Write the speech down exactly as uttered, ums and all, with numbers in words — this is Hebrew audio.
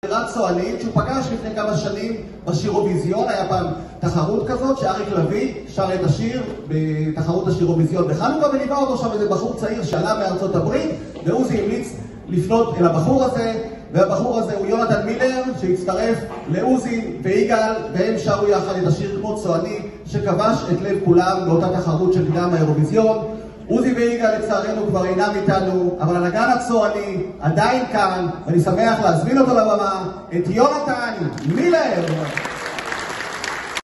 שירת צוענית שהוא פגש לפני כמה שנים בשירוויזיון. היה פעם תחרות כזאת שאריק לביא שר את השיר בתחרות השירוויזיון בחנוכה, וליווה אותו שם איזה בחור צעיר שעלה מארצות הברית, ועוזי המליץ לפנות אל הבחור הזה, והבחור הזה הוא יונתן מילר שהצטרף לעוזי ויגאל, והם שרו יחד את השיר כמו צועני שכבש את לב כולם באותה תחרות של קדם האירוויזיון. עוזי ויגאל לצערנו כבר אינם איתנו, אבל הנגן הצועני עדיין כאן, ואני שמח להזמין אותו לבמה, את יונתן מילר.